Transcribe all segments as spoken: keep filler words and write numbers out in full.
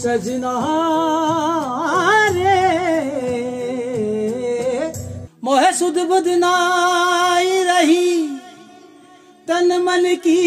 सजना रे मोहे सुध बुध नाई रही तन मन की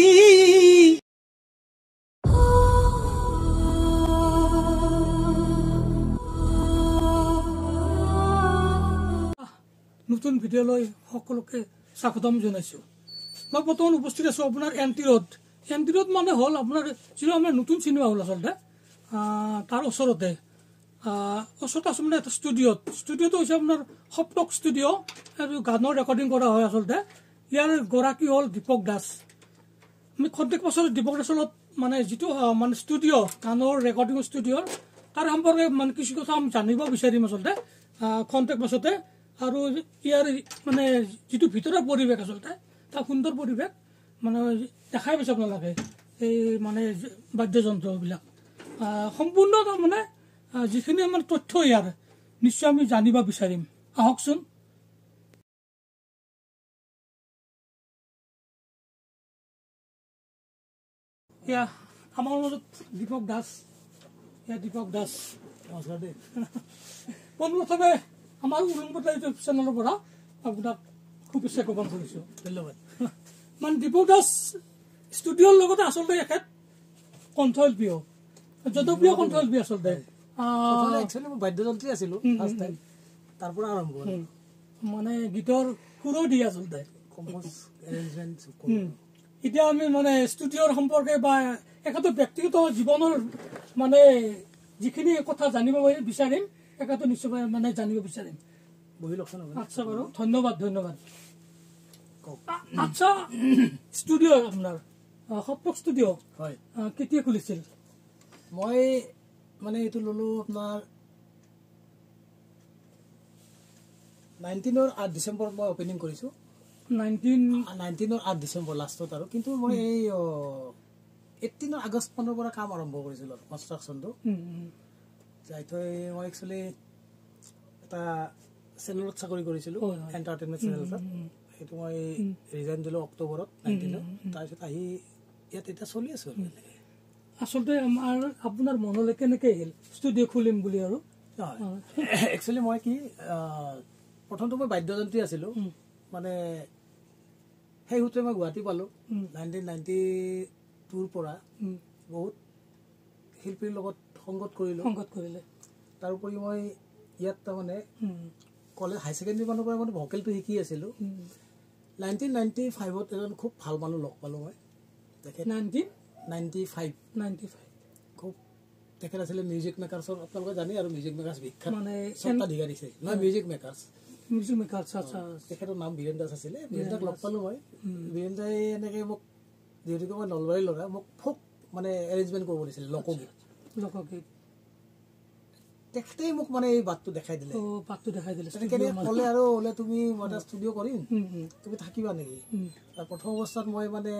নতুন ভিডিও লৈ সকলোকে স্বাগতম জনাইছো মই বৰ্তমান উপস্থিত আছো আপোনাৰ এনটি ৰোড এনটি ৰোড মানে হল আপোনাৰ যিটো আমাৰ নতুন চিনেমা হল আচলতে তাৰ ওচৰতে ওচৰত আছে মানে এটা ষ্টুডিঅ'ত ষ্টুডিঅ'টো হৈছে আপোনাৰ সপ্তক ষ্টুডিঅ' আৰু গানৰ ৰেকৰ্ডিং কৰা হয় আচলতে ইয়াৰ গৰাকী হ'ল দীপক দাস আমি খন্তেক বছৰ দীপক দাসৰ মানে যিটো মানে ষ্টুডিঅ' গানৰ ৰেকৰ্ডিং ষ্টুডিঅ'ৰ তাৰ সম্পৰ্কে মানে কিছু কথা আমি জানিব বিচাৰিম আচলতে খন্তেক বছৰতে আৰু ইয়াৰ মানে যিটো ভিতৰৰ পৰিৱেশ আচলতে তাৰ সুন্দৰ পৰিৱেশ মানে দেখাই পাইছে আপোনালোকে এই মানে বাদ্যযন্ত্ৰবিলাক সম্পূৰ্ণ মানে যিখিনি আমাৰ তথ্য ইয়াৰ নিশ্চয় আমি জানিব বিচাৰিম আহকচোন এয়া আমাৰ মাজত দীপক দাস এয়া দীপক দাস নমস্কাৰ দেই পোনপ্ৰথমে আমাৰ উৰুমপতা ইউটিউব চেনেলৰ পৰা আপোনাক শুভেচ্ছা জ্ঞাপন কৰিছোঁ ধন্যবাদ মানে দীপক দাস ষ্টুডিঅ'ৰ লগতে আচলতে এখেত কণ্ঠশিল্পীও জনপ্ৰিয় কণ্ঠশিল্পী আচলতে একচুৱেলি মই বাদ্যযন্ত্ৰী আছিলোঁ ফাৰ্ষ্ট টাইম তাৰ পৰা আৰম্ভ মানে গীতৰ সুৰো দিয়ে আচলতে কম্প'জ এৰেঞ্জমেণ্ট এতিয়া আমি মানে ষ্টুডিঅ'ৰ সম্পৰ্কে বা এখেতৰ ব্যক্তিগত জীৱনৰ মানে যিখিনি কথা জানিব বিচাৰিম একাটো নিশ্চয় মানে জানিব বিচাৰিম বহি লওকচোন আচ্ছা বাৰু ধন্যবাদ ধন্যবাদ আচ্ছা ষ্টুডিঅ' আপোনাৰ সপ্তক ষ্টুডিঅ' হয় কেতিয়া খুলিছিল মই মানে এইটো ল'লোঁ আপোনাৰ নাইনটিনৰ আঠ ডিচেম্বৰত মই অপেনিং কৰিছোঁ নাইনটিন নাইনটিনৰ আঠ ডিচেম্বৰ লাষ্টত আৰু কিন্তু মই এই এইটিনৰ আগষ্ট মানৰ পৰা কাম আৰম্ভ কৰিছিলোঁ আৰু কনষ্ট্ৰাকশ্যনটো যাই থৈ মই একচুৱেলি এটা চেনেলত চাকৰি কৰিছিলোঁ এণ্টাৰটেইনমেণ্ট চেনেল এটাত সেইটো মই ৰিজাইন দিলোঁ অক্টোবৰত নাইনটিনত তাৰপিছত আহি ইয়াত এতিয়া চলি আছোঁ আচলতে আমাৰ আপোনাৰ মনলৈ কেনেকৈ আহিল ষ্টুডিঅ' খুলিম বুলি আৰু একচুৱেলি মই কি প্ৰথমটো মই বাদ্যযন্ত্ৰী আছিলোঁ মানে সেই সূত্ৰে মই গুৱাহাটী পালোঁ নাইনটিন নাইনটি টুৰ পৰা বহুত শিল্পীৰ লগত সংগত কৰিলোঁ সংগত কৰিলে তাৰোপৰি মই ইয়াত তাৰমানে কলেজ হাই ছেকেণ্ডেৰী মানৰ পৰা মানে ভকেলটো শিকি আছিলোঁ নাইনটিন নাইনটি ফাইভত এজন খুব ভাল মানুহ লগ পালোঁ মই তেখেত nineteen ninety five ninety five খুব তেখেত আছিলে মিউজিক মেকাৰ্ছৰ আপোনালোকে জানে আৰু মিউজিক মেকাৰ্ছ বিখ্যাত মানে স্বত্বাধিকাৰী নহয় মিউজিক মেকাৰ্ছ মিউজিক মেকাৰ্ছ আচ্ছা তেখেতৰ নাম বীৰেন দাস আছিলে বীৰেন দাক লগ পালোঁ মই বীৰেন দাই এনেকৈ মোক যিহেতুকে মই নলবাৰীৰ ল'ৰা মোক ফোক মানে এৰেঞ্জমেণ্ট কৰিব দিছিলে লোকগীত লোকগীত তেখেতেই মোক মানে এই বাটটো দেখাই দিলে বাটটো দেখাই দিলে ক'লে আৰু বোলে তুমি মই এটা ষ্টুডিঅ' কৰিম তুমি থাকিবা নেকি প্ৰথম অৱস্থাত মই মানে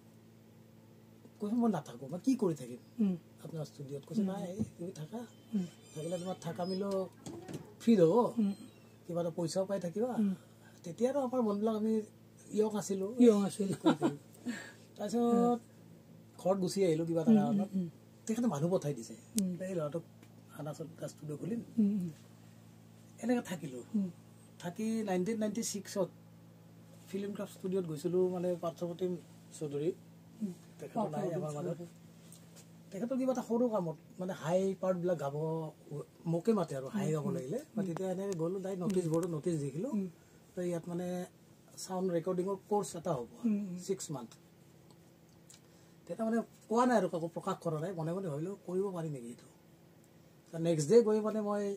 কৈছোঁ মই নাথাকোঁ মই কি কৰি থাকিম আপোনাৰ ষ্টুডিঅ'ত কৈছে নাই তুমি থাকা থাকিলে তোমাৰ থাকা মিলো ফ্ৰী হ'ব কিবা এটা পইচাও পাই থাকিবা তেতিয়া আৰু আমাৰ মনবিলাক আমি ইয়ং আছিলোঁ ইয়ং আছিল তাৰপিছত ঘৰত গুচি আহিলোঁ কিবা এটা কাৰণত তেখেতে মানুহ পঠাই দিছে এই ল'ৰাটোক আনাচত ষ্টুডিঅ' খুলিম এনেকৈ থাকিলোঁ থাকি নাইনটিন নাইনটি ছিক্সত ফিল্ম ক্ৰাফ্ট ষ্টুডিঅ'ত গৈছিলোঁ মানে পাৰ্থপ্ৰতিম চৌধুৰী তেখেতৰ নাই আমাৰ মাজত তেখেতৰ কিবা এটা সৰু কামত মানে হাই পাৰ্টবিলাক গাব মোকে মাতে আৰু হাই গাব লাগিলে মই তেতিয়া এনেকৈ গ'লোঁ তাই নটিচ বৰ্ডত নটিচ দেখিলোঁ তো ইয়াত মানে চাউণ্ড ৰেকৰ্ডিঙৰ কোৰ্চ এটা হ'ব ছিক্স মান্থ তেতিয়া মানে কোৱা নাই আৰু কাকো প্ৰকাশ কৰা নাই মনে মনে ভাবিলোঁ কৰিব পাৰি নেকি এইটো নেক্সট ডে গৈ মানে মই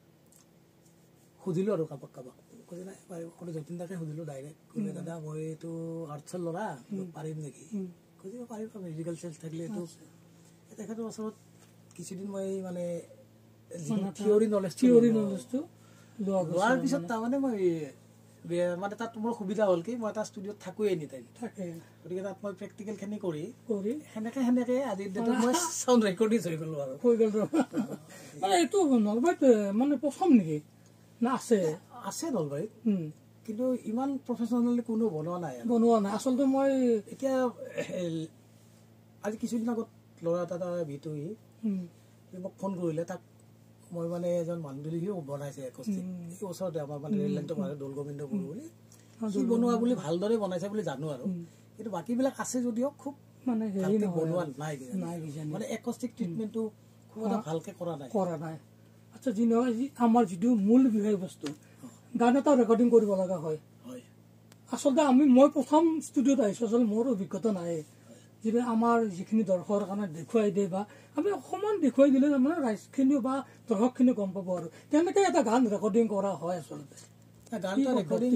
সুধিলোঁ আৰু কাৰোবাক কাৰোবাক কৈছে নাই পাৰিব যতীন দাকে সুধিলোঁ ডাইৰেক্ট কৈছে দাদা মই এইটো আৰ্টছৰ ল'ৰা পাৰিম নেকি কৈছে পাৰিব মিউজিকেল চেঞ্চ থাকিলে এইটো তেখেতৰ ওচৰত কিছুদিন মই মানে থিয়ৰী নলেজ থিয়ৰী নলেজটো লোৱাৰ পিছত তাৰমানে মই মানে তাত মোৰ সুবিধা হ'ল কি মই এটা ষ্টুডিঅ'ত থাকোঁৱেই এনি টাইম থাকে গতিকে তাত মই প্ৰেক্টিকেলখিনি কৰি কৰি সেনেকৈ সেনেকৈ আজিৰ ডেটত মই চাউণ্ড ৰেকৰ্ডিং হৈ গ'লোঁ আৰু হৈ গ'ল মানে এইটো নলবাৰীত মানে প্ৰথম নেকি না আছে আছে নলবাৰীত কিন্তু ইমান প্ৰফেচনেলি কোনো বনোৱা নাই বনোৱা নাই আচলতে মই এতিয়া আজি কিছুদিন আগত ল'ৰা এটা এটা ভিতৰি মোক ফোন কৰিলে তাক মই মানে এজন মানুহ দিলোঁ সিও বনাইছে একষ্টিক এই ওচৰতে আমাৰ মানে ৰেল লাইনটো মানে দৌল গোবিন্দ বড়ো বুলি সি বনোৱা বুলি ভালদৰে বনাইছে বুলি জানো আৰু কিন্তু বাকীবিলাক আছে যদিও খুব মানে বনোৱা নাই মানে একষ্টিক ট্ৰিটমেণ্টটো খুব এটা ভালকৈ কৰা নাই কৰা নাই আচ্ছা যি নহয় আমাৰ যিটো মূল বিষয়বস্তু গান এটা ৰেকৰ্ডিং কৰিব লগা হয় আচলতে আমি মই প্ৰথম ষ্টুডিঅ'ত আহিছোঁ আচলতে মোৰ অভিজ্ঞতা নাই যিটো আমাৰ যিখিনি দৰ্শকৰ কাৰণে দেখুৱাই দিয়ে বা আমি অকণমান দেখুৱাই দিলে তাৰমানে ৰাইজখিনিও বা দৰ্শকখিনিও গম পাব আৰু কেনেকৈ এটা গান ৰেকৰ্ডিং কৰা হয় আচলতে গান এটা ৰেকৰ্ডিং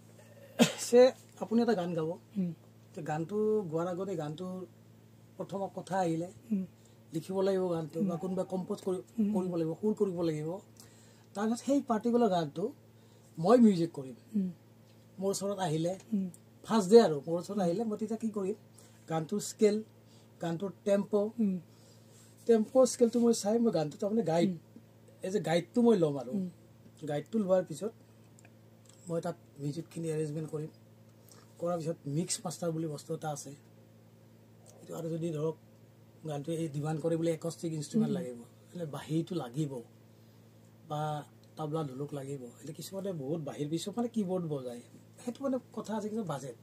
চে আপুনি এটা গান গাব গানটো গোৱাৰ আগতে গানটোৰ প্ৰথম কথা আহিলে লিখিব লাগিব গানটো বা কোনোবা কম্প'জ কৰিব লাগিব সুৰ কৰিব লাগিব তাৰপিছত সেই পাৰ্টিকুলাৰ গানটো মই মিউজিক কৰিম মোৰ ওচৰত আহিলে ফাৰ্ষ্ট ডে আৰু মোৰ ওচৰত আহিলে মই তেতিয়া কি কৰিম গানটোৰ স্কেল গানটোৰ টেম্প' টেম্প' স্কেলটো মই চাই মই গানটো তাৰমানে গাইড এজ এ গাইডটো মই ল'ম আৰু গাইডটো লোৱাৰ পিছত মই তাত মিউজিকখিনি এৰেঞ্জমেণ্ট কৰিম কৰাৰ পিছত মিক্স মাষ্টাৰ বুলি বস্তু এটা আছে সেইটো আৰু যদি ধৰক গানটো এই ডিমাণ্ড কৰে বোলে একষ্টিক ইনষ্ট্ৰুমেণ্ট লাগিব એટલે বাঁহীটো লাগিব বা তাবলা ঢোলক লাগিব એટલે কিছুমানে বহুত বাঁহীৰ পিছত মানে কীবৰ্ড বজায় সেইটো মানে কথা আছে কিন্তু বাজেট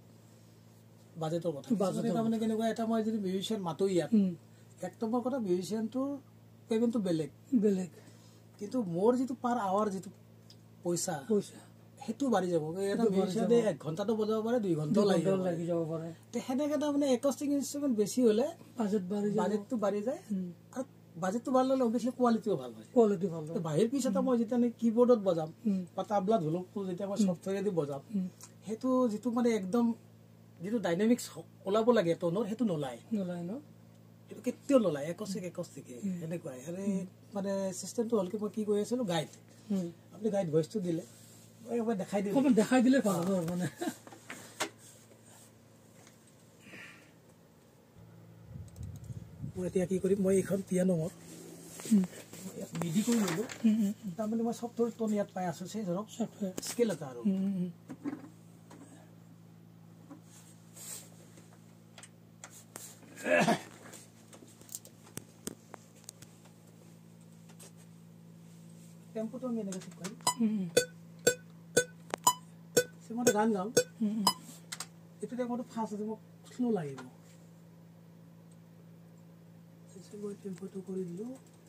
বাজেটৰ কথা তাৰমানে কেনেকুৱা এটা মই যদি মিউজিচিয়ান মাতো ইয়াত এক নম্বৰ কথা মিউজিচিয়ানটোৰ পে'মেণ্টটো বেলেগ বেলেগ কিন্তু মোৰ যিটো পাৰ আৱাৰ যিটো পইচা পইচা সেইটো বাঢ়ি যাব এটা মিউজিচিয়ানে এক ঘণ্টাটো বজাব পাৰে দুই ঘণ্টাও লাগি যাব পাৰে সেনেকৈ তাৰমানে একষ্টিক ইনষ্ট্ৰুমেণ্ট বেছি হ'লে বাজেট বাঢ়ি বাজেটটো বাঢ়ি যায় আৰু বাজেটটো বাঢ়িলে অভিয়াছলি কোৱালিটিও ভাল হয় কোৱালিটি ভাল হয় বাহিৰ পিছ এটা মই যেতিয়া কীবৰ্ডত বজাম বা তাবলা ঢোলকটো যেতিয়া মই ছফ্টৱেৰেদি বজাম সেইটো যিটো মানে একদম যিটো ডাইনামিক্স ওলাব লাগে টনৰ সেইটো নোলায় নোলায় ন সেইটো কেতিয়াও নোলায় একষ্টিক একষ্টিকে এনেকুৱাই আৰু মানে চিষ্টেমটো হ'ল কি মই কি কৈ আছিলোঁ গাইড আপুনি গাইড ভইচটো দিলে মই দেখাই দিম দেখাই দিলে ভাল হ'ব মানে মই এতিয়া কি কৰিম মই এইখন পিয়ানো মোৰ মিডি কৰি ল'লোঁ তাৰমানে মই চফ্টৱেৰ টন ইয়াত পাই আছোঁ সেই ধৰক চফ্টৱেৰ স্কেল এটা আৰু টেম্পোটো আমি এনেকৈ ঠিক কৰিম মই গান গাম এইটো টেম্পোটো ফাষ্ট আছে মোক শ্ল' লাগিব মই টেম্পোটো কৰি দিলোঁ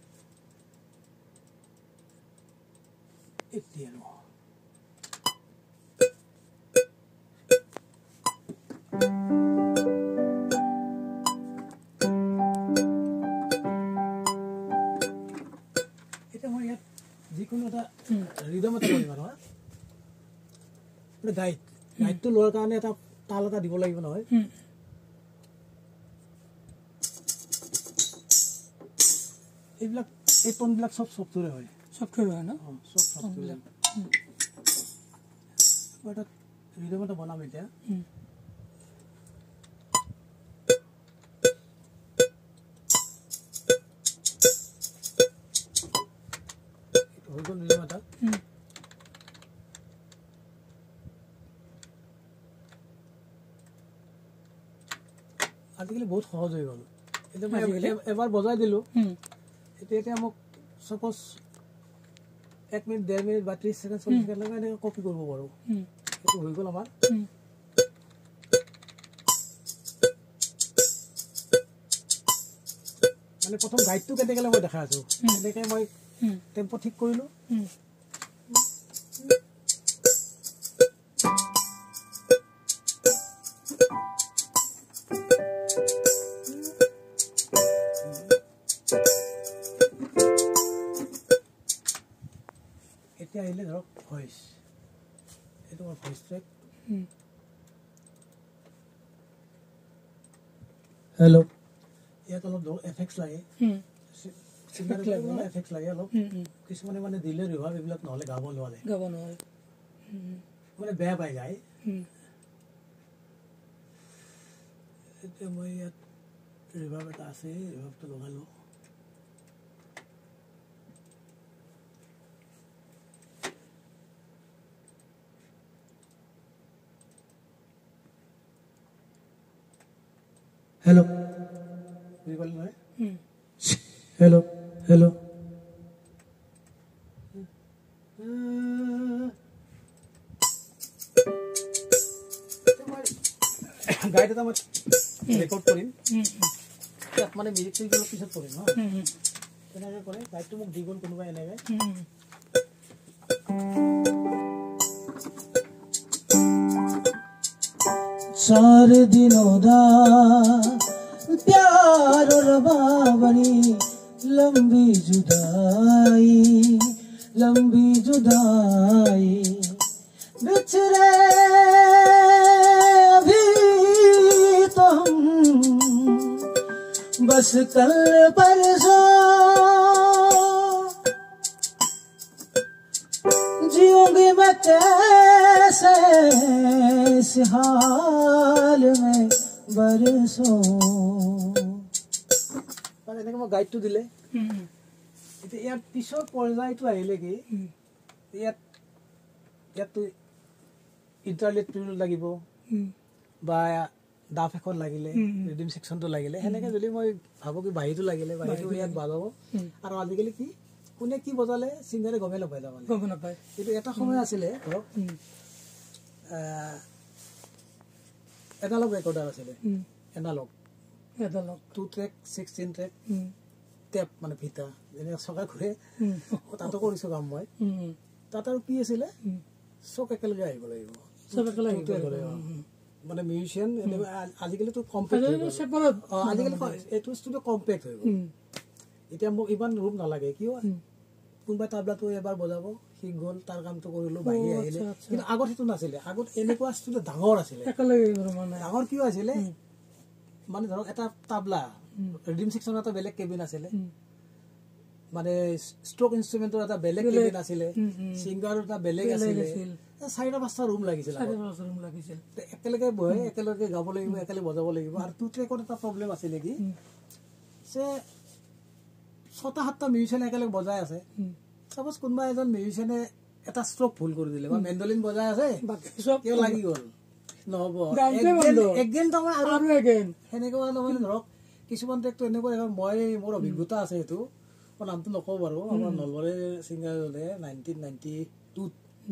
এতিয়া আৰু এতিয়া মই ইয়াত যিকোনো এটা ৰিদম এটা কৰিম আৰু গাইড গাইডটো লোৱাৰ কাৰণে এটা তাল এটা দিব লাগিব নহয় এইবিলাক এই টনবিলাক চব ছফ্টৱেৰ হয় ছফ্টৱেৰ হয় ন চব ছফ্টৱেৰ মই এটা ৰিদম এটা বনাম এতিয়া হৈ গ'ল ৰিদম এটা আজিকালি বহুত সহজ হৈ গ'ল এতিয়া মই এবাৰ বজাই দিলোঁ এতিয়া এতিয়া মোক চাপ'জ এক মিনিট ডেৰ মিনিট বা ত্ৰিছ ছেকেণ্ড চল্লিছ ছেকেণ্ড লাগে এনেকৈ কপি কৰিব পাৰোঁ সেইটো হৈ গ'ল আমাৰ মানে প্ৰথম গাইডটো কেনেকৈ মই দেখাই আছোঁ এনেকৈ মই টেম্পো ঠিক কৰিলোঁ এতিয়া আহিলে ধৰক ভইচ এইটো মোৰ ভইচ ট্ৰেক হেল্ল' ইয়াত অলপ এফেক্টছ লাগে এফেক্টছ লাগে অলপ কিছুমানে মানে দিলে ৰিভাৰ্ব এইবিলাক নহ'লে গাব নোৱাৰে গাব নোৱাৰে মানে বেয়া পাই যায় এতিয়া মই ইয়াত ৰিভাৰ্ব এটা আছে ৰিভাৰ্বটো লগালোঁ হেল্ল' বুজি পালে নহয় হেল্ল' हेलो गाइड এটা মই রেকর্ড করিম মানে মিউজিক থেকে অলপ পিছত কৰিম হা এনেকে কৰে গাইডটো মোক দি গ'ল কোনোবা এনেকে चार दिनों दा प्यार और बाबरी लंबी जुदाई लंबी जुदाई बिछड़े अभी तो हम बस कल परसों जीऊंगी मैं कैसे इस हाल में बरसों पर এনেকে মই গাইডটো দিলে এটা ইয়াৰ পিছৰ পৰ্যায়টো আহিলে কি ইয়াত ইয়াত ইন্টাৰনেটটো লাগিব বা ডাফ এখন লাগিলে ৰিডিম সেকশনটো লাগিলে হেনেকে যদি মই ভাবো কি বাহিৰটো লাগিলে বাহিৰটো ইয়াত বাজাব আৰু আজিকালি কি কোনে কি বজালে সিংগাৰে গমে নাপায় মানে গম নাপায় কিন্তু এটা সময় আছিল ধৰক এনালগ ৰেকৰ্ডাৰ আছিল analog analog two track sixteen track tape মানে ভিতা যেনে সকা ঘুৰে তাতো কৰিছো কাম মই তাত আৰু কি আছিল সক একেলগে আহিব লাগিব সক একেলগে আহিব লাগিব মানে মিউজিয়ান আজিকালি তো কম্পেক্ট হৈ গ'ল আজিকালি এটো ষ্টুডিও কম্পেক্ট হৈ গ'ল এতিয়া মোক ইমান ৰূপ নালাগে কিয় কোনবা তাবলাটো এবাৰ বজাব সি গ'ল তাৰ কামটো কৰিলো বাহি আহিলে কিন্তু আগত হেতু নাছিলে আগত এনেকুৱা ষ্টুডিও ডাঙৰ আছিলে একেলগে মানে ডাঙৰ কিয় আছিলে মানে ধৰক এটা তাবলা ৰিডিম সেকশন এটা বেলেগ কেবিন আছিলে মানে ষ্ট্ৰোক ইনস্ট্ৰুমেন্টৰ এটা বেলেগ কেবিন আছিলে সিঙ্গাৰৰ এটা বেলেগ আছিলে চাৰিটা পাঁচটা ৰুম লাগিছিল চাৰিটা পাঁচটা ৰুম লাগিছিল একেলগে বহে একেলগে গাব লাগিব একেলগে বজাব লাগিব আৰু টু ট্ৰেকত এটা প্ৰবলেম আছিল কি সে ছটা সাতটা মিউজিচিয়ান একেলগে বজাই আছে সাপোজ কোনোবা এজন মিউজিচিয়ানে এটা ষ্ট্ৰোক ভুল কৰি দিলে বা মেন্ডলিন বজাই আছে বাকি সব কিয় লাগি গ'ল নহব একগেন তোমাৰ আৰু একগেন হেনেকুৱা নহয় ধৰক কিছুমান ট্ৰেকটো এনেকুৱা মই মোৰ অভিজ্ঞতা আছে হেতু মই নামটো নকওঁ বাৰু আমাৰ নলবাৰী সিঙ্গাৰ হলে নাইনটিন নাইনটি টু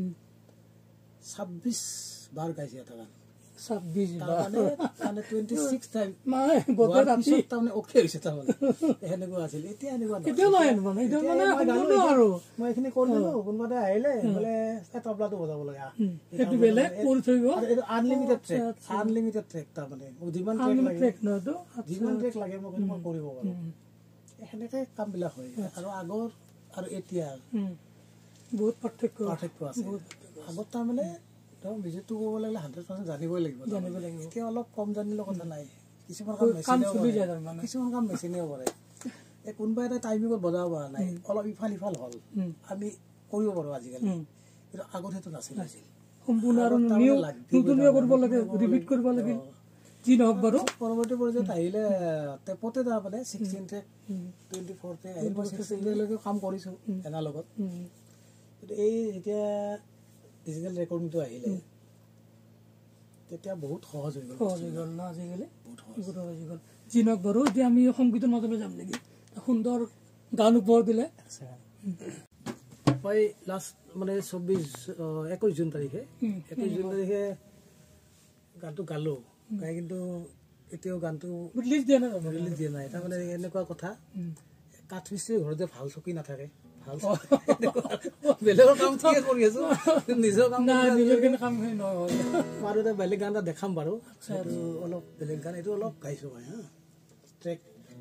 ছাব্বিশ বাৰ গাইছে এটা গান ছাব্বিশ বাৰ মানে छब्बीस টাইম মানে গতে ৰাতি তাৰমানে ওকে হৈছে তাৰমানে হেনেকুৱা আছিল এতিয়া এনেকুৱা নহয় এতিয়া নাই মানে এতিয়া মানে গানো আৰু মই এখিনি কৰি দিলো কোনবাতে আহিলে বলে এই তবলাটো বজাব লাগে এটো বেলে কৰি থইব আৰু এটো আনলিমিটেড ট্ৰেক আনলিমিটেড ট্ৰেক তাৰমানে যিমান ট্ৰেক লাগে ট্ৰেক নটো যিমান ট্ৰেক লাগে মই মই কৰিব পাৰো হেনেকে কাম বিলাক হয় আৰু আগৰ আৰু এতিয়া বহুত পাৰ্থক্য পাৰ্থক্য আছে আগত তাৰমানে তো বিজেটো ক'ব লাগিলে হাণ্ড্ৰেড পাৰ্চেণ্ট জানিবই লাগিব জানিব লাগিব এতিয়া অলপ কম জানিলে কথা নাই কিছুমান কাম মেচিনেও চলি যায় তাৰমানে কিছুমান কাম মেচিনেও কৰে এই কোনোবা এটা টাইমিঙত বজাব পৰা নাই অলপ ইফাল ইফাল হ'ল আমি কৰিব পাৰোঁ আজিকালি কিন্তু আগত সেইটো নাছিল সম্পূৰ্ণ আৰু নিউ নতুনকৈ কৰিব লাগে ৰিপিট কৰিব লাগে যি নহওক বাৰু পৰৱৰ্তী পৰ্যায়ত আহিলে টেপতে তাৰমানে sixteen track twenty four track আহিব ছিক্সটিনলৈকে কাম কৰিছোঁ এনাৰ লগত কিন্তু এই এতিয়া ডিজিটেল ৰেকৰ্ডিংটো আহিলে তেতিয়া বহুত সহজ হৈ গ'ল সহজ হৈ গ'ল না আজিকালি বহুত সহজ হৈ গ'ল যি নহওক বাৰু এতিয়া আমি সংগীতৰ মাজলৈ যাম নেকি সুন্দৰ গান উপহাৰ দিলে মই লাষ্ট মানে চৌব্বিছ একৈছ জুন তাৰিখে একৈছ জুন তাৰিখে গানটো গালোঁ গাই কিন্তু এতিয়াও গানটো ৰিলিজ দিয়া নাই ৰিলিজ দিয়া নাই তাৰমানে এনেকুৱা কথা কাঠ মিস্ত্ৰীৰ ঘৰতে ভাল চকী নাথাকে ভাল বেলেগৰ কাম ঠিকে কৰি আছো নিজৰ কাম নিজৰ কাম নহয় আৰু এটা বেলেগ গান এটা দেখাম বাৰু আৰু অলপ বেলেগ গান এইটো অলপ গাইছো মই হা ট্ৰেক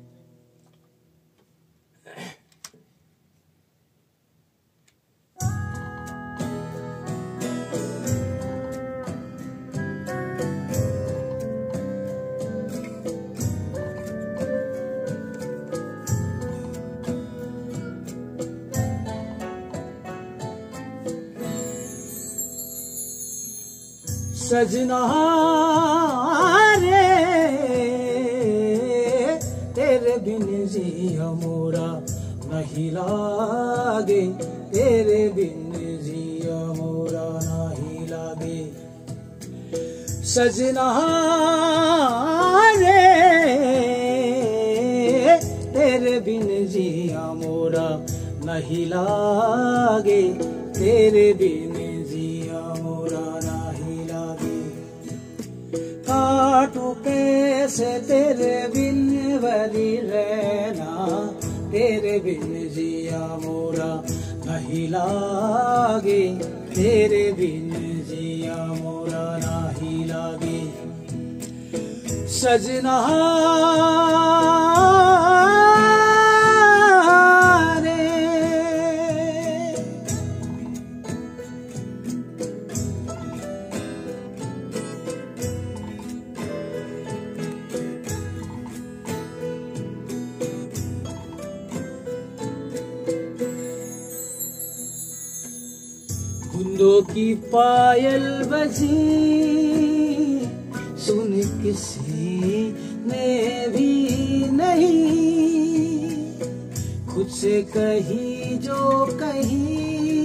सजना रे तेरे बिन जिया मोरा नहीं लागे तेरे बिन जिया मोरा नहीं लागे सजना रे तेरे बिन बिन जिया मोरा नहीं लागे, तेरे बिन जिया मोरा नहीं लागे। काटू कैसे तेरे बिन बनी रहना, तेरे बिन जिया मोरा नहीं लागे, तेरे बिन जिया मोरा नहीं लागे। सजना रे गुंदों की पायल बजी, सुन किसी ने भी नहीं, खुद से कही जो कही,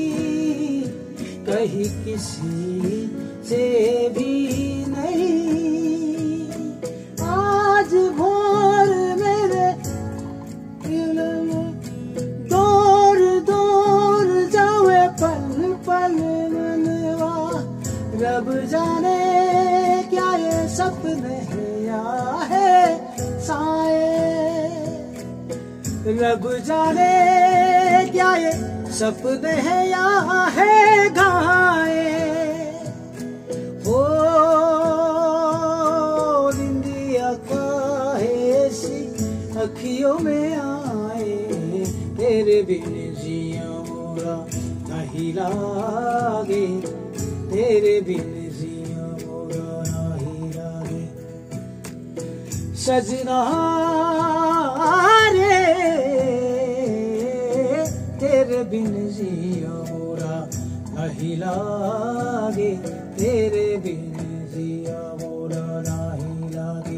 कही किसी से भी नहीं। आज भोर मेरे दिल में दौर दौर जावे पल पल मनवा, रब जाने क्या ये सपने या है साए, रब जाने क्या ये सपने हैं या है गाए। हो निंदिया काहे अखियों में आए, तेरे बिन जिया मोरा नहीं लागे, तेरे बिन जिया मोरा नहीं लागे। सजना रे तेरे बिन जिया मोरा नहीं लागे, तेरे बिन जिया मोरा नहीं लागे।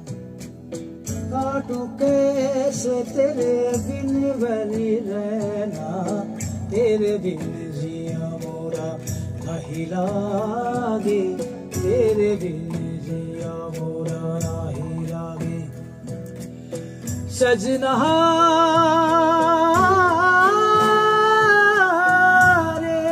काटू कैसे तेरे बिन बनी रहना, तेरे बिन जिया मोरा नहीं लागे, तेरे बिन जिया मोरा नहीं लागे। सजना रे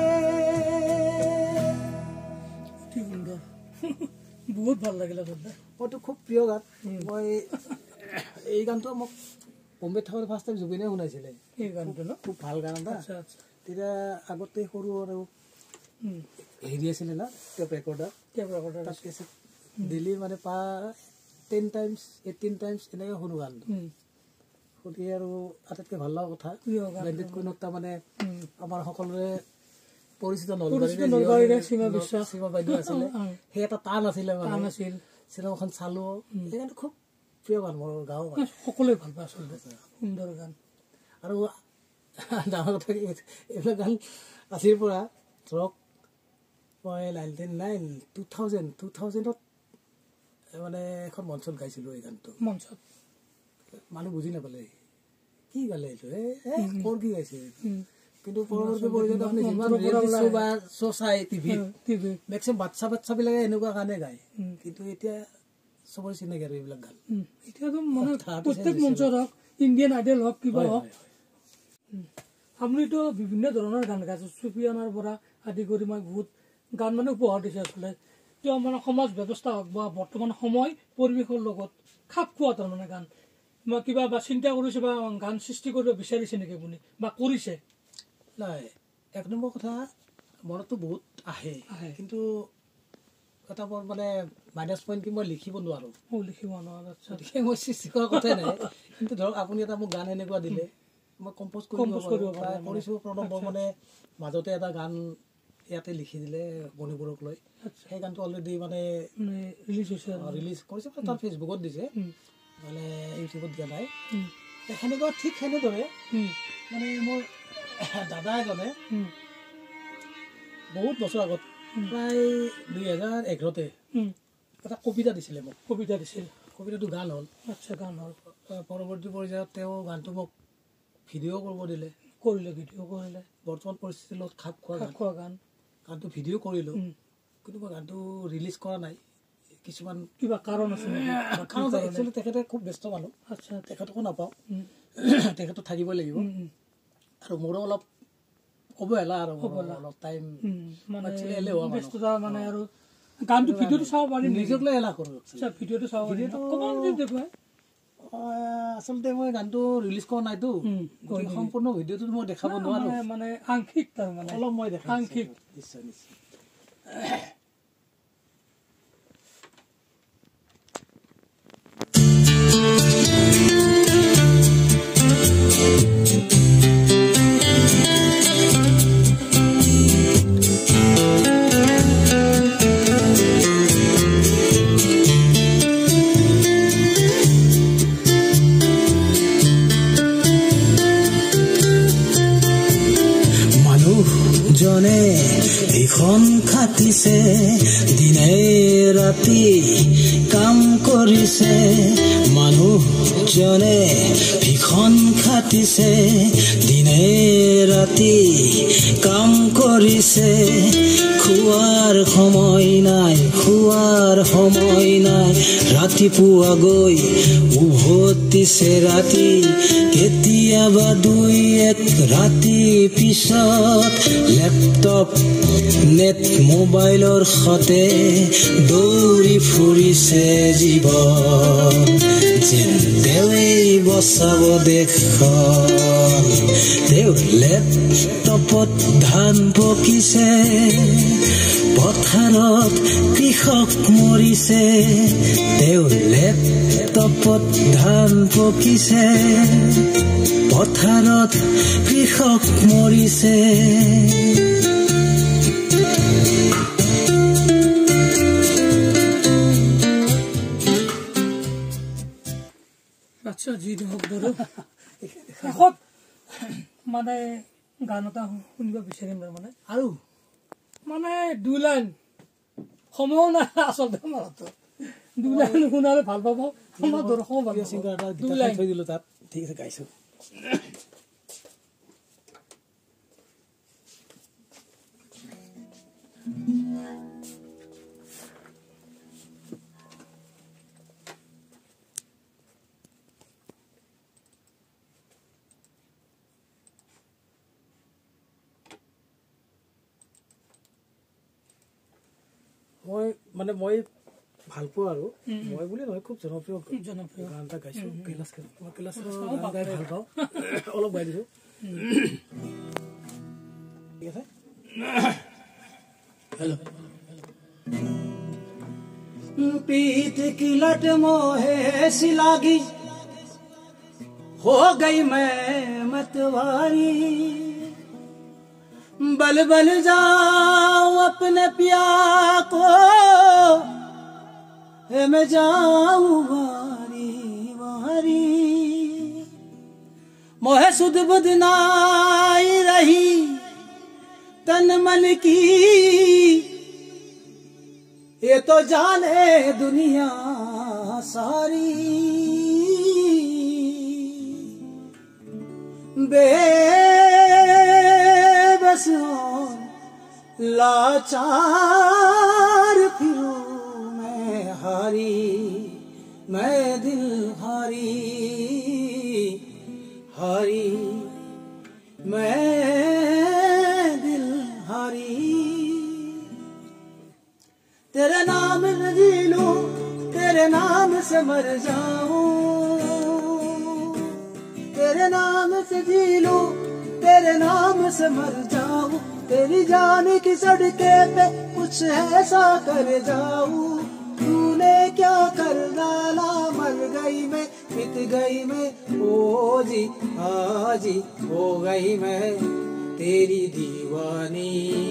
बहुत ভাল লাগিল। মইতো খুব প্ৰিয় গান। মই এই গানটো মোক বম্বে থাকোঁতে ফাৰ্ষ্ট টাইম জুবিনে শুনাইছিলে এই গানটো ন, খুব ভাল গান এটা। তেতিয়া আগতে সৰু আৰু হেৰি আছিলে না টেপ ৰেকৰ্ডাৰ, টেপ ৰেকৰ্ডাৰ তাত কেছেট দিল্লী মানে পা টেন টাইমছ এইটিন টাইমছ এনেকৈ শুনো গানটো। শুনি আৰু আটাইতকৈ ভাল লগা কথা ব্লেণ্ডেড কুইনত তাৰমানে আমাৰ সকলোৰে পৰিচিত নলবাৰীৰে সীমা বিশ্বাস, সীমা বাইদেউ আছিলে। সেই এটা টান আছিলে, টান আছিল। চিনেমাখন চালো, এই গানটো খুব প্ৰিয় গান মোৰ গাঁৱৰ গান, সকলোৱে ভাল পায় আচলতে, সুন্দৰ গান। আৰু ডাঙৰ কথা কি এইবিলাক গান আজিৰ পৰা ধৰক মই nineteen nine two thousand two থাউজেণ্ডত মানে এখন মঞ্চত গাইছিলোঁ এই গানটো। মঞ্চত মানুহ বুজি নাপালে কি গালে এইটো, এই ক'ৰ কি গাইছে। কিন্তু পৰৱৰ্তী পৰ্যায়ত আপুনি যিমান ৰিয়েলিটি বা শ্ব' চাই টিভিত মেক্সিমাম বাচ্ছা বাচ্ছাবিলাকে এনেকুৱা গানে গায়, কিন্তু এতিয়া চবৰে চিনাকি আৰু এইবিলাক গান। এতিয়াতো মানে প্ৰত্যেক মঞ্চত হওক, ইণ্ডিয়ান আইডল হওক, কিবা হওক, আপুনিতো বিভিন্ন ধৰণৰ গান গাইছে, চুফিয়ানৰ পৰা আদি কৰি মই বহুত গান মানে উপহাৰ দিছে আচলতে। তেওঁ মানে সমাজ ব্যৱস্থা হওক বা বৰ্তমান সময় পৰিৱেশৰ লগত খাপ খোৱা তাৰমানে গান মই কিবা বা চিন্তা কৰিছে বা গান সৃষ্টি কৰিব বিচাৰিছে নেকি আপুনি বা কৰিছে? নাই, এক নম্বৰ কথা মনতো বহুত আহে, কিন্তু এটা বৰ মানে মাইনাছ পইণ্ট কি মই লিখিব নোৱাৰোঁ। লিখিব নোৱাৰোঁ, গতিকে মই সৃষ্টি কৰাৰ কথাই নাই। কিন্তু ধৰক আপুনি এটা মোক গান এনেকুৱা দিলে মই কম্প'জ কৰিব কৰিছোঁ। প্ৰণৱ বৰ্মনে মাজতে এটা গান ইয়াতে লিখি দিলে মণিপুৰক লৈ, সেই গানটো অলৰেডি মানে ৰিলিজ হৈছে, ৰিলিজ কৰিছে, তাৰ ফেচবুকত দিছে, মানে ইউটিউবত দিয়া নাই। সেনেকুৱা ঠিক সেনেদৰে মানে মোৰ দাদা এজনে বহুত বছৰ আগত প্ৰায় দুই হাজাৰ এঘাৰতে এটা কবিতা দিছিলে মোক। কবিতা দিছিল, কবিতাটো গান হ'ল। আচ্ছা, গান হ'ল। পৰৱৰ্তী পৰ্যায়ত তেওঁ গানটো মোক ভিডিঅ' কৰিব দিলে, কৰিলে ভিডিঅ' কৰিলে। বৰ্তমান পৰিস্থিতিৰ লগত খাপ খোৱা খাপ খোৱা গান, গানটো ভিডিঅ' কৰিলোঁ, কিন্তু মই গানটো ৰিলিজ কৰা নাই। কিছুমান কিবা কাৰণ আছে, কাৰণ একচুৱেলি তেখেতে খুব ব্যস্ত মানুহ। আচ্ছা, তেখেতকো নাপাওঁ। তেখেতটো থাকিবই লাগিব আৰু মোৰো অলপ অৱহেলা আৰু অলপ টাইম মানে ব্যস্ততা মানে আৰু গানটো ভিডিঅ'টো চাব পাৰিম নিজক লৈ এলাহ কৰোঁ ভিডিঅ'টো চাব পাৰিম দেখুৱাই আচলতে মই গানটো ৰিলিজ কৰা নাইতো সম্পূৰ্ণ ভিডিঅ'টো মই দেখাব নোৱাৰো মানে আংশিক তাৰ মানে অলপ মই দেখাম আংশিক নিশ্চয় নিশ্চয় জনে এখন খাটিছে দিনে ৰাতি কাম কৰিছে মানুহজনে এখন খাটিছে দিনে ৰাতি কাম কৰিছে খোৱাৰ সময় নাই খোৱাৰ সময় নাই ৰাতিপুৱা গৈ উভতিছে ৰাতি কেতিয়াবা দুই এক ৰাতি পিছত লেপটপ নেট মোবাইলৰ সতে দৌৰি ফুৰিছে জীৱন যেন দেৱেই বচাব দেশখন তেওঁ লেপটপত ধান পকিছে পথাৰত কৃষক মৰিছে তেওঁ লেপটপত ধান পকিছে পথাৰত কৃষক মৰিছে আচ্ছা যি হওক বাৰু শেষত মানে গান এটা শুনিব বিচাৰিম তাৰমানে আৰু মানে দুই লাইন সময় নাই আচলতে মাৰতো দুই লাইন শুনালে ভাল পাব আমাৰ দৰ্শক ভাল পাব দুই লাইন থৈ দিলো তাত ঠিক আছে গাইছো মই মানে মই ভাল পোৱা আৰু মই বুলি নহয় খুব জনপ্ৰিয় জনপ্ৰিয় গান এটা গাইছো কৈলাশ মই কৈলাশ গাই ভাল পাওঁ অলপ গাই দিছো ঠিক আছে হেল্ল' पीत की लट मोहे सी लागी हो गई मैं मतवारी बल बल जाऊं अपने पिया को मैं जाऊं वारी वारी मोहे सुध बुध नाई रही तन मन की ये तो जाने दुनिया सारी बेबस लाचार फिरूं मैं हारी मैं दिल हारी हारी मैं दिल हारी तेरे नाम न जी लूं तेरे नाम से मर जाऊं तेरे नाम से जी लूं तेरे नाम से मर जाऊं तेरी जान की सड़के पे कुछ ऐसा कर जाऊं तूने क्या कर डाला मर गई मैं मिट गई मैं ओ जी हाजी हो गई मैं तेरी दीवानी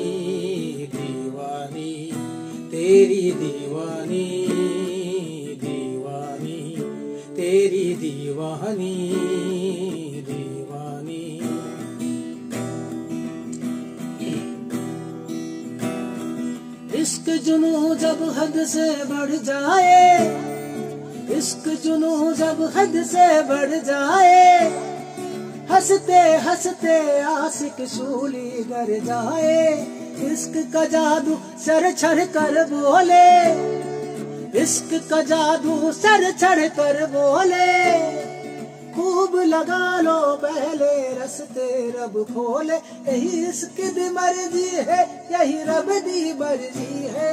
दीवानी तेरी दीवानी दीवानी तेरी दीवानी दीवानी इश्क जुनू जब हद से बढ़ जाए इश्क जुनू जब हद से बढ़ जाए हंसते हंसते आशिक शूली गर जाए इश्क का जादू सर छड़ कर बोले इश्क का जादू सर छड़ कर बोले खूब लगा लो पहले रस्ते रब खोले यही इसकी दी मर्जी है यही रब दी मर्जी है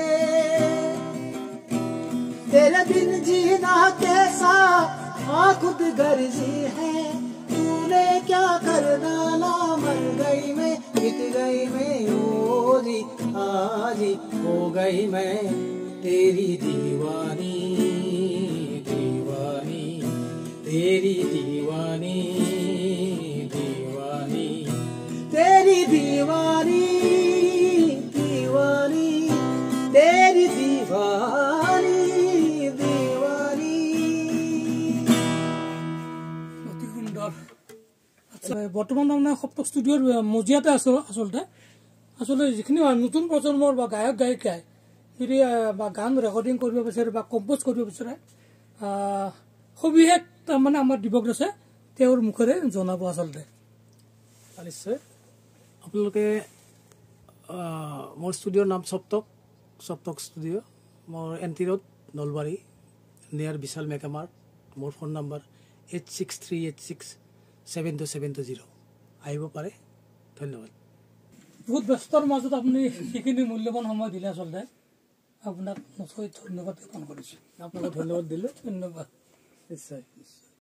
तेरे बिन जीना कैसा हाँ खुद गर्जी है तूने क्या कर डाला मर गई मैं बिक गई मैं ओ जी आज हो गई मैं तेरी दीवानी दीवानी तेरी दीवानी दीवानी तेरी दीवानी दीवानी तेरी दीवानी दीवानी অতি সুন্দৰ আচ্ছা বৰ্তমান তাৰমানে সপ্তক ষ্টুডিঅ'ৰ মজিয়াতে আছো আচলতে আচলতে যিখিনি নতুন প্ৰজন্মৰ বা গায়ক গায়িকাই যদি বা গান ৰেকৰ্ডিং কৰিব বিচাৰে বা কম্প'জ কৰিব বিচাৰে সবিশেষ তাৰমানে আমাৰ দিবক আছে তেওঁৰ মুখেৰে জনাব আচলতে নিশ্চয় আপোনালোকে মোৰ ষ্টুডিঅ'ৰ নাম সপ্তক সপ্তক ষ্টুডিঅ' মোৰ N T road Nalbari near Vishal mega mart মোৰ phone number eight six three eight six seven two seven two zero' আহিব পাৰে ধন্যবাদ বহুত ব্যস্তৰ মাজত আপুনি সেইখিনি মূল্যৱান সময় দিলে আচলতে আপোনাক নথৈ ধন্যবাদ জ্ঞাপন কৰিছোঁ আপোনালোক ধন্যবাদ দিলোঁ ধন্যবাদ নিশ্চয়